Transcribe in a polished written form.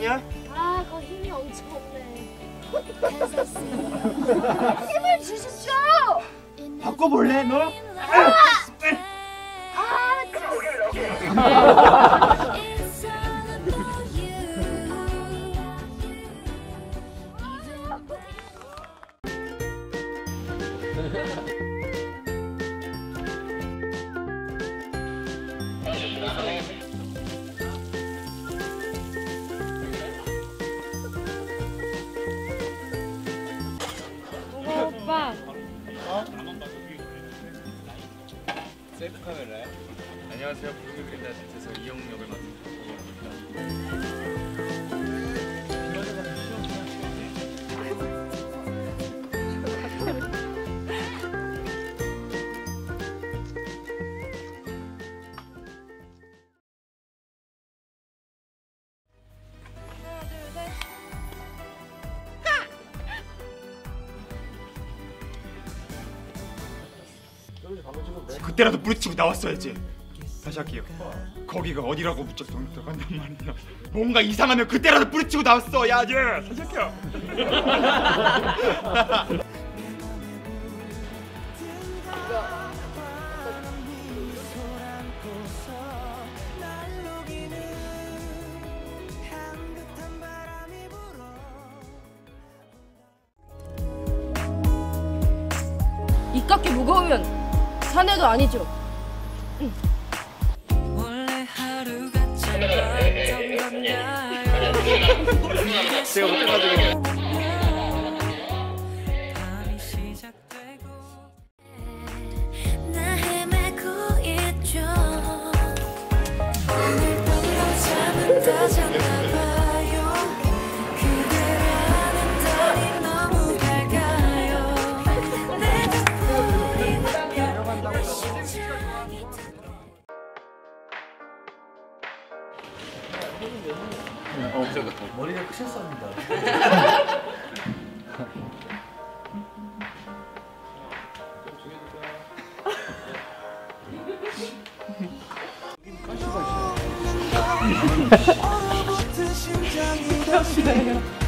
괜찮냐? 아, 그 힘이 엄청 없네. 힘을 주십시오. 바꿔볼래 너? 오빠. 셀프 카메라야? 안녕하세요. 부르기 그린다 대체서 이영 역을 맡은 그때라도 부딪히고 나왔어야지. 다시 할게요. 거기가 어디라고 무척 들어간단 말이야. 뭔가 이상하면 그때라도 부딪히고 나왔어야지. 다시 할게요. 이깎이 무거우면 사내도 아니죠. 원래 하루가 짧았던 건가요? 제가 못해가지고 밤이 시작되고 나 헤매고 있죠. 오늘도 잠은 다 잤나봐요. 그대라는 달이 너무 밝아요. 내가 뿌리는 별로 심장이 머리가 크셨습니다. 심장이